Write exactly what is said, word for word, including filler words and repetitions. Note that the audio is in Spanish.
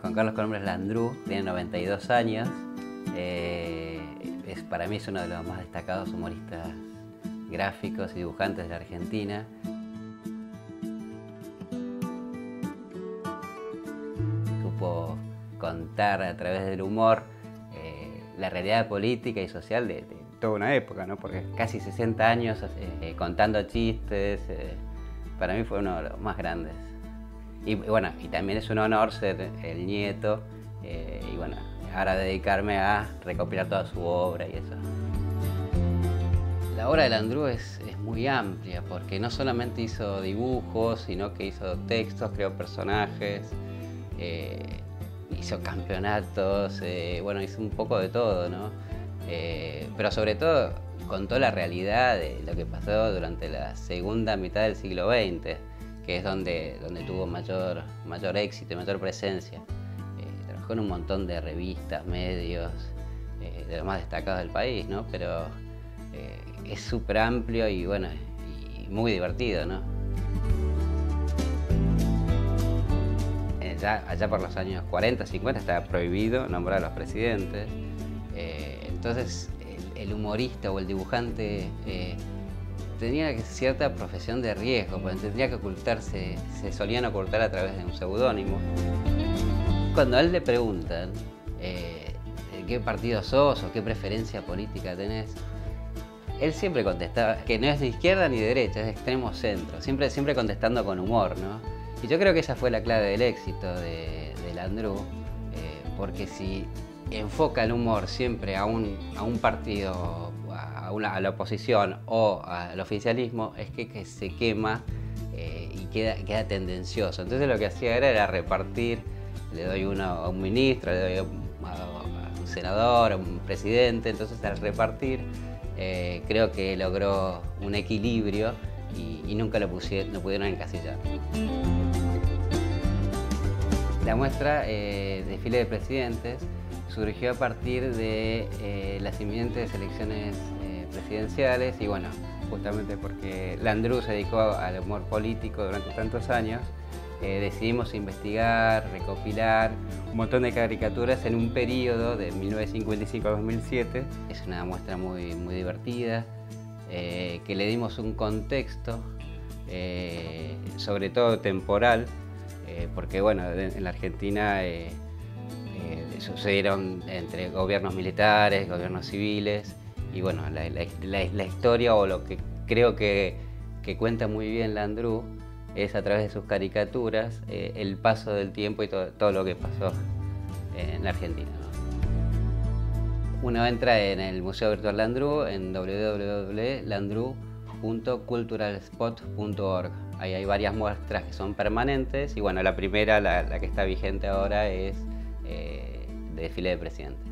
Juan Carlos Colombres Landru, tiene noventa y dos años. Eh, es, para mí es uno de los más destacados humoristas gráficos y dibujantes de la Argentina. Supo contar a través del humor eh, la realidad política y social de, de toda una época, ¿no? Porque casi sesenta años eh, contando chistes, eh, para mí fue uno de los más grandes. Y bueno, y también es un honor ser el nieto eh, y bueno, ahora dedicarme a recopilar toda su obra y eso. La obra de Landru es, es muy amplia porque no solamente hizo dibujos, sino que hizo textos, creó personajes, eh, hizo campeonatos, eh, bueno, hizo un poco de todo, ¿no? Eh, pero sobre todo contó la realidad de lo que pasó durante la segunda mitad del siglo veinte, que es donde, donde tuvo mayor, mayor éxito y mayor presencia. Eh, trabajó en un montón de revistas, medios, eh, de los más destacados del país, ¿no? Pero eh, es súper amplio y bueno, y muy divertido, ¿no? Eh, ya, allá por los años cuarenta, cincuenta estaba prohibido nombrar a los presidentes. Eh, entonces el, el humorista o el dibujante eh, tenía cierta profesión de riesgo, porque tendría que ocultarse, se solían ocultar a través de un seudónimo. Cuando a él le preguntan eh, qué partido sos o qué preferencia política tenés, él siempre contestaba que no es de izquierda ni de derecha, es de extremo centro, siempre, siempre contestando con humor, ¿no? Y yo creo que esa fue la clave del éxito de, de Landru, eh, porque si enfoca el humor siempre a un, a un partido, a, una, a la oposición o al oficialismo, es que, que se quema eh, y queda, queda tendencioso. Entonces lo que hacía era, era repartir, le doy uno a un ministro, le doy a un, a un senador, a un presidente. Entonces al repartir eh, creo que logró un equilibrio y, y nunca lo, pusieron, lo pudieron encasillar. La muestra eh, Desfile de Presidentes surgió a partir de eh, las inminentes elecciones eh, presidenciales y bueno, justamente porque Landru se dedicó al humor político durante tantos años, eh, decidimos investigar, recopilar un montón de caricaturas en un periodo de mil novecientos cincuenta y cinco a dos mil siete. Es una muestra muy, muy divertida, eh, que le dimos un contexto, eh, sobre todo temporal, eh, porque bueno, en la Argentina eh, Eh, sucedieron entre gobiernos militares, gobiernos civiles y bueno, la, la, la, la historia o lo que creo que, que cuenta muy bien Landru es a través de sus caricaturas eh, el paso del tiempo y todo, todo lo que pasó en la Argentina, ¿no? Uno entra en el Museo Virtual Landru en w w w punto landru punto culturalspot punto org. Ahí hay varias muestras que son permanentes y bueno, la primera, la, la que está vigente ahora es Eh, de Desfile de Presidentes.